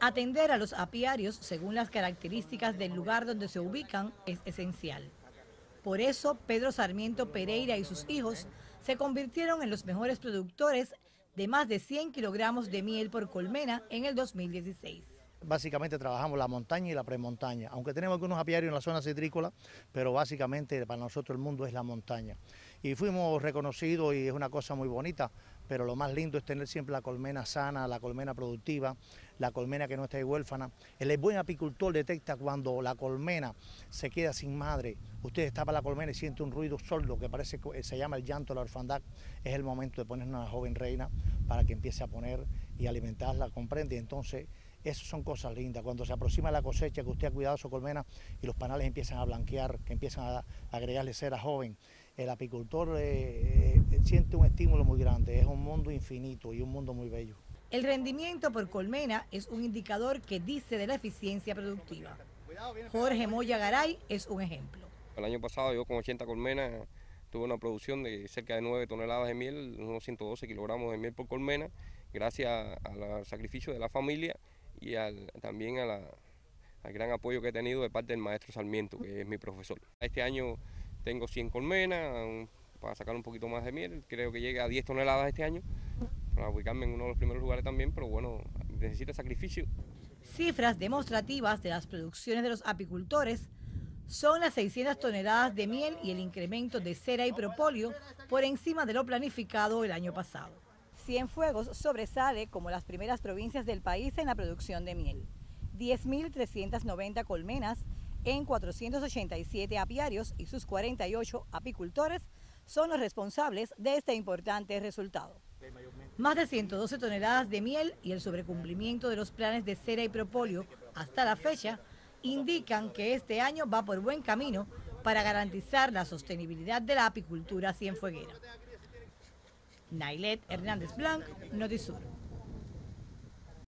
Atender a los apiarios según las características del lugar donde se ubican es esencial. Por eso, Pedro Sarmiento Pereira y sus hijos se convirtieron en los mejores productores de más de 100 kilogramos de miel por colmena en el 2016. Básicamente trabajamos la montaña y la premontaña, aunque tenemos algunos apiarios en la zona citrícola, pero básicamente para nosotros el mundo es la montaña. Y fuimos reconocidos y es una cosa muy bonita, pero lo más lindo es tener siempre la colmena sana, la colmena productiva, la colmena que no esté huérfana. El buen apicultor detecta cuando la colmena se queda sin madre. Usted destapa la colmena y siente un ruido sordo que parece que se llama el llanto de la orfandad. Es el momento de poner una joven reina para que empiece a poner y alimentarla, comprende. Entonces, esas son cosas lindas. Cuando se aproxima la cosecha, que usted ha cuidado su colmena y los panales empiezan a blanquear, que empiezan a agregarle cera joven, el apicultor siente un estímulo muy grande. Es un mundo infinito y un mundo muy bello. El rendimiento por colmena es un indicador que dice de la eficiencia productiva. Jorge Moya Garay es un ejemplo. El año pasado yo con 80 colmenas tuve una producción de cerca de 9 toneladas de miel, unos 112 kilogramos de miel por colmena, gracias al sacrificio de la familia y también al gran apoyo que he tenido de parte del maestro Sarmiento, que es mi profesor. Este año tengo 100 colmenas para sacar un poquito más de miel, creo que llegue a 10 toneladas este año, para ubicarme en uno de los primeros lugares también, pero bueno, necesita sacrificio. Cifras demostrativas de las producciones de los apicultores son las 600 toneladas de miel y el incremento de cera y propóleo por encima de lo planificado el año pasado. Cienfuegos sobresale como las primeras provincias del país en la producción de miel. 10.390 colmenas en 487 apiarios y sus 48 apicultores son los responsables de este importante resultado. Más de 112 toneladas de miel y el sobrecumplimiento de los planes de cera y propóleo hasta la fecha indican que este año va por buen camino para garantizar la sostenibilidad de la apicultura cienfueguera. Nailet Hernández Blanc, Notisur.